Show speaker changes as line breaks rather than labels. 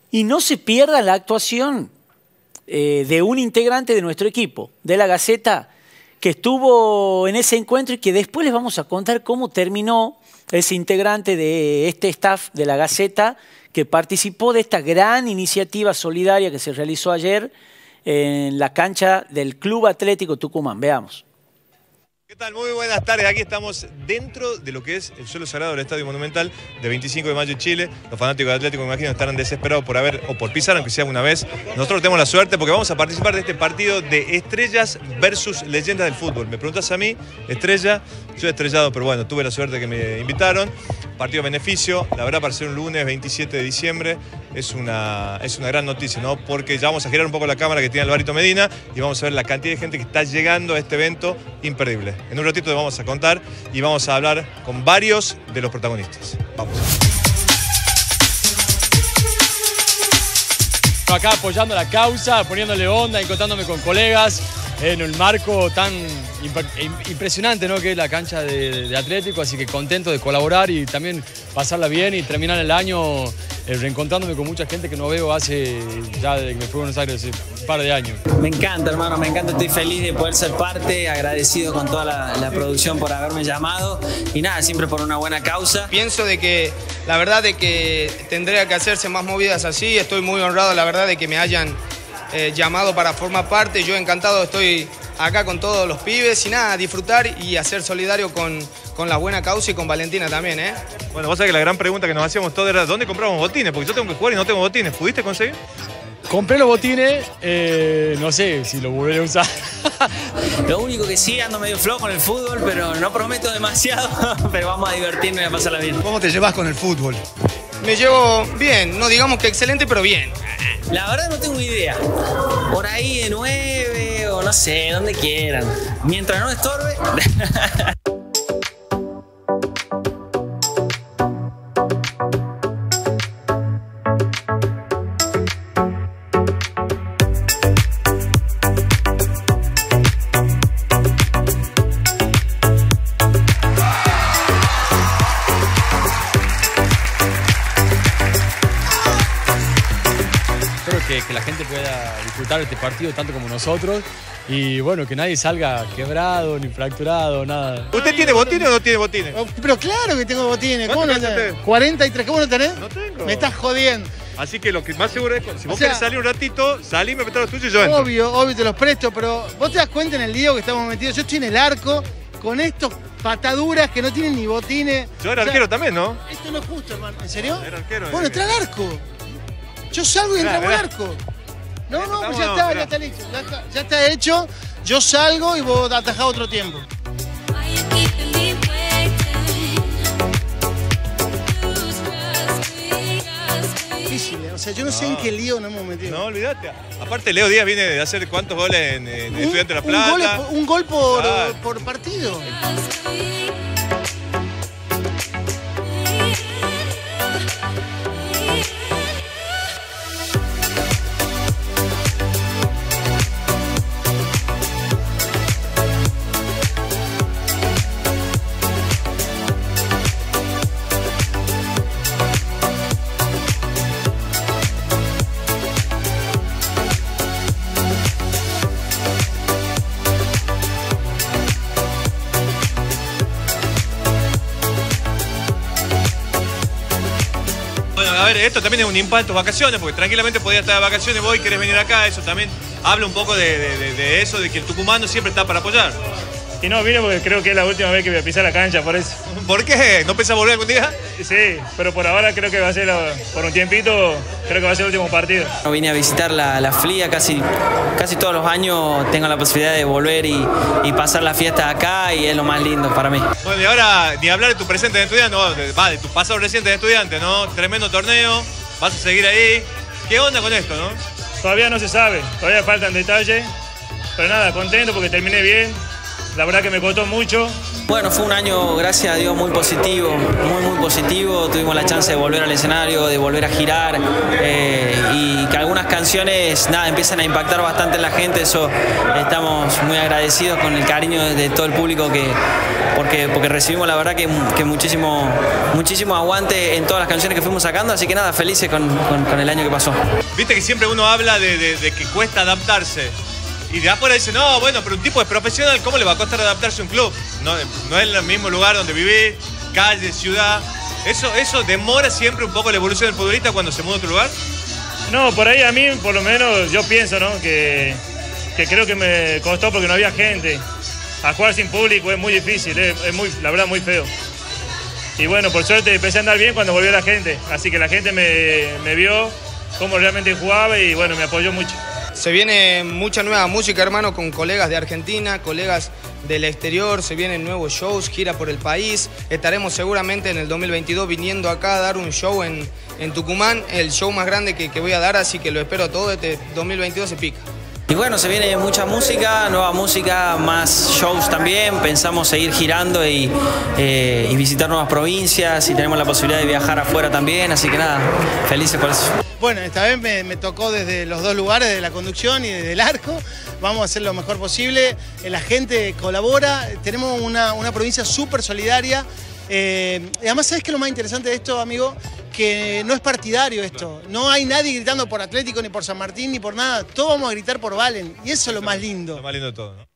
Y no se pierda la actuación de un integrante de nuestro equipo, de la Gaceta, que estuvo en ese encuentro y que después les vamos a contar cómo terminó ese integrante de este staff de la Gaceta que participó de esta gran iniciativa solidaria que se realizó ayer en la cancha del Club Atlético Tucumán. Veamos.
¿Qué tal? Muy buenas tardes. Aquí estamos dentro de lo que es el suelo sagrado del Estadio Monumental de 25 de mayo en Chile. Los fanáticos de Atlético, me imagino, estarán desesperados por haber o por pisar, aunque sea una vez. Nosotros tenemos la suerte porque vamos a participar de este partido de estrellas versus leyendas del fútbol. Me preguntas a mí, estrella, yo he estrellado, pero bueno, tuve la suerte que me invitaron. Partido de beneficio, la verdad, para ser un lunes 27 de diciembre es una gran noticia, ¿no? Porque ya vamos a girar un poco la cámara que tiene Alvarito Medina y vamos a ver la cantidad de gente que está llegando a este evento imperdible. En un ratito te vamos a contar y vamos a hablar con varios de los protagonistas. Vamos.
Acá apoyando la causa, poniéndole onda, encontrándome con colegas en el marco tan impresionante, ¿no?, que es la cancha de Atlético, así que contento de colaborar y también pasarla bien y terminar el año reencontrándome con mucha gente que no veo hace ya desde que me fui a Buenos Aires hace un par de años.
Me encanta, hermano, me encanta, estoy feliz de poder ser parte, agradecido con toda la producción por haberme llamado y nada, siempre por una buena causa.
Pienso de que la verdad de que tendría que hacerse más movidas así, estoy muy honrado la verdad de que me hayan llamado para formar parte, yo encantado estoy acá con todos los pibes y nada, disfrutar y hacer solidario con la buena causa y con Valentina también, ¿eh?
Bueno, vos sabés que la gran pregunta que nos hacíamos todos era ¿dónde compramos botines? Porque yo tengo que jugar y no tengo botines. ¿Pudiste conseguir?
Compré los botines, no sé si los volveré a usar.
Lo único que sí, ando medio flojo con el fútbol, pero no prometo demasiado, pero vamos a divertirnos y a pasarla bien.
¿Cómo te llevas con el fútbol?
Me llevo bien, no digamos que excelente, pero bien.
La verdad no tengo idea. Por ahí de 9 o no sé, donde quieran. Mientras no estorbe.
Que la gente pueda disfrutar este partido tanto como nosotros y bueno, que nadie salga quebrado ni fracturado, nada.
¿Usted tiene botines o no tiene botines?
Pero claro que tengo botines. ¿Cómo no tenés? 43, ¿cómo no tenés? No tengo. Me estás jodiendo.
Así que lo que más seguro es que si vos querés salir un ratito, salí, me prestas los tuyos y yo entro.
Obvio te los presto, pero vos te das cuenta en el lío que estamos metidos. Yo estoy en el arco con estos pataduras que no tienen ni botines.
Yo era arquero también, ¿no?
Esto no es justo, hermano. ¿En serio?
Era arquero.
Bueno, entra al arco. Yo salgo y entramos al arco. No, pues ya está listo. Ya está hecho. Yo salgo y vos atajás otro tiempo. Difícil, o sea, yo no sé en qué lío nos hemos metido.
No, olvídate. Aparte, Leo Díaz viene de hacer cuántos goles en Estudiantes de La Plata.
Un gol por partido.
A ver, esto también es un impacto en tus vacaciones, porque tranquilamente podías estar de vacaciones, vos y querés venir acá, eso también habla un poco de eso, de que el tucumano siempre está para apoyar.
Y no, vine porque creo que es la última vez que voy a pisar la cancha, por eso.
¿Por qué? ¿No pensás volver algún día?
Sí, pero por ahora creo que va a ser, por un tiempito, creo que va a ser el último partido.
Vine a visitar la FLIA casi todos los años, tengo la posibilidad de volver y pasar la fiesta acá y es lo más lindo para mí.
Bueno, y ahora ni hablar de tu presente de estudiante, no, de tu pasado reciente de estudiante, ¿no? Tremendo torneo, vas a seguir ahí. ¿Qué onda con esto, no?
Todavía no se sabe, todavía faltan detalles, pero nada, contento porque terminé bien. La verdad que me costó mucho,
Bueno, fue un año, gracias a Dios, muy positivo, muy positivo. Tuvimos la chance de volver al escenario, de volver a girar y que algunas canciones, nada, empiezan a impactar bastante en la gente. Eso estamos muy agradecidos con el cariño de todo el público porque recibimos, la verdad, que muchísimo aguante en todas las canciones que fuimos sacando. Así que nada, felices con el año que pasó.
Viste que siempre uno habla de que cuesta adaptarse. Y de afuera dicen, no, bueno, pero un tipo es profesional, ¿cómo le va a costar adaptarse a un club? No es el mismo lugar donde vivís, calle, ciudad. ¿Eso demora siempre un poco la evolución del futbolista cuando se muda a otro lugar?
No, por ahí a mí, por lo menos, yo pienso, ¿no? Que creo que me costó porque no había gente. A jugar sin público es muy difícil, es muy, la verdad, muy feo. Y bueno, por suerte empecé a andar bien cuando volvió la gente. Así que la gente me vio cómo realmente jugaba y bueno, me apoyó mucho.
Se viene mucha nueva música, hermano, con colegas de Argentina, colegas del exterior, se vienen nuevos shows, gira por el país. Estaremos seguramente en el 2022 viniendo acá a dar un show en Tucumán, el show más grande que voy a dar, así que lo espero todo, este 2022 se pica.
Y bueno, se viene mucha música, nueva música, más shows también. Pensamos seguir girando y visitar nuevas provincias y tenemos la posibilidad de viajar afuera también, así que nada, felices por eso.
Bueno, esta vez me tocó desde los dos lugares, de la conducción y desde el arco. Vamos a hacer lo mejor posible, la gente colabora, tenemos una provincia súper solidaria. Y además, ¿sabes qué es lo más interesante de esto, amigo? Que no es partidario esto. No hay nadie gritando por Atlético, ni por San Martín, ni por nada. Todos vamos a gritar por Valen. Y eso es lo más lindo.
Lo más lindo de todo, ¿no?